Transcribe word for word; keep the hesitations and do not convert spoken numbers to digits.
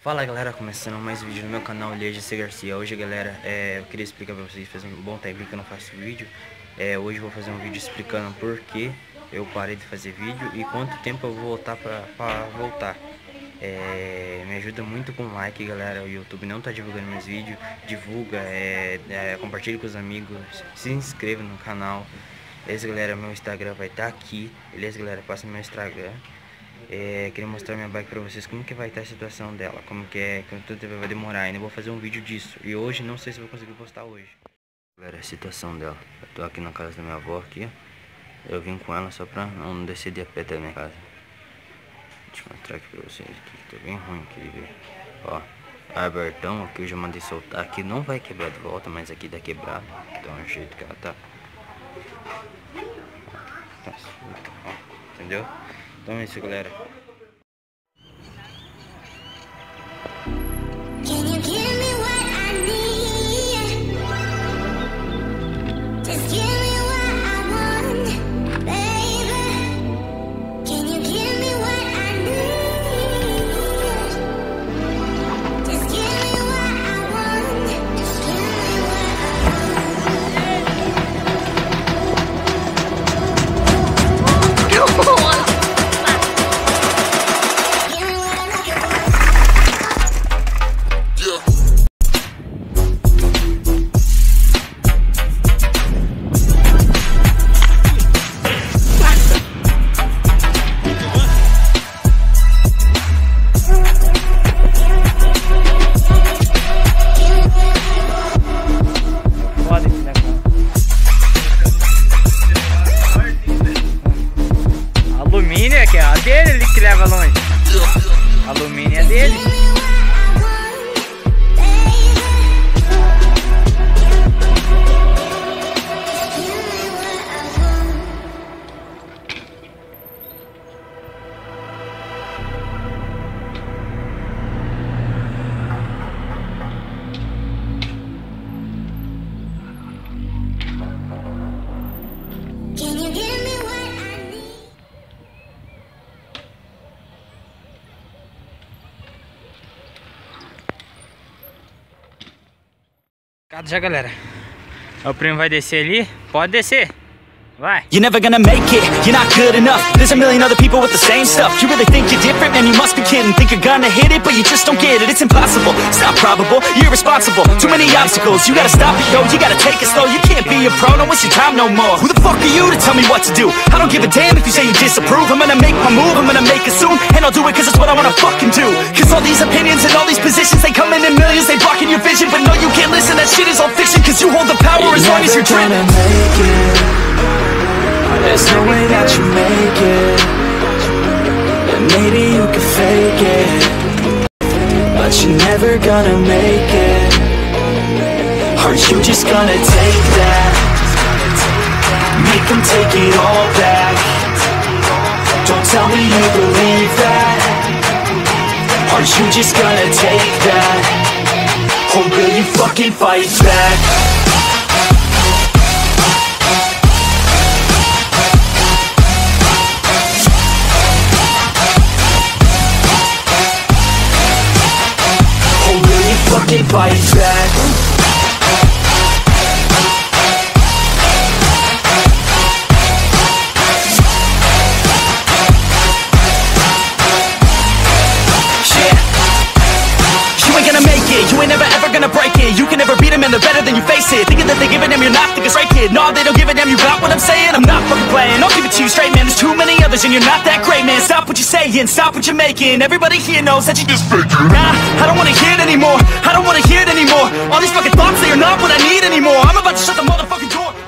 Fala galera, começando mais um vídeo no meu canal L G C Garcia. Hoje galera, é, eu queria explicar pra vocês, faz um bom tempo que eu não faço vídeo. é, Hoje eu vou fazer um vídeo explicando por que eu parei de fazer vídeo e quanto tempo eu vou voltar pra, pra voltar. é, Me ajuda muito com like galera, o YouTube não tá divulgando meus vídeos. Divulga, é, é, compartilhe com os amigos, se inscreva no canal. Beleza galera, meu Instagram vai estar aqui. Beleza galera, passa no meu Instagram. É, queria mostrar minha bike pra vocês, como que vai estar a situação dela, como que é, quanto tempo vai demorar. Ainda vou fazer um vídeo disso, e hoje não sei se vou conseguir postar hoje. Galera, a situação dela, eu tô aqui na casa da minha avó aqui, eu vim com ela só pra não descer de a pé da minha casa. Deixa eu mostrar aqui pra vocês aqui, que tá bem ruim aqui de ver. Ó, abertão aqui, eu já mandei soltar aqui, não vai quebrar de volta, mas aqui tá quebrado, então é o jeito que ela tá. Tá solta, ó, entendeu? Então é isso galera. Alumínio é que é a dele, ele que leva longe. Alumínio é dele. Já galera, o primo vai descer ali, pode descer, vai. You're never gonna make it, you're not good enough. There's a million other people with the same stuff. You really think you're different, man, you must be kidding. Think you're gonna hit it, but you just don't get it. It's impossible, it's not probable, you're irresponsible. Too many obstacles, you gotta stop it, yo. You gotta take it slow, you can't be a pro, don't waste your time no more. Who the fuck are you to tell me what to do? I don't give a damn if you say you disapprove. I'm gonna make my move, I'm gonna make it soon. And I'll do it cause it's what I wanna fucking do. Cause all these opinions and all these positions, they come in in millions, they blocking your vision. But no, you can't listen, that shit is all fiction. Cause you hold the power as long as you're driven. There's no way that you make it, and maybe you can fake it, but you're never gonna make it. Are you just gonna take that? Make them take it all back. Don't tell me you believe that. Are you just gonna take that? Or will you fucking fight back? Fucking fight back. You ain't never ever gonna break it. You can never beat them and they're better than you face it. Thinking that they give a damn, you're not, think it's right kid. No, they don't give a damn, you got what I'm saying? I'm not fucking playing, I'll give it to you straight man. There's too many others and you're not that great man. Stop what you're saying, stop what you're making. Everybody here knows that you just fake it. Nah, I don't wanna hear it anymore, I don't wanna hear it anymore. All these fucking thoughts, they are not what I need anymore. I'm about to shut the motherfucking door.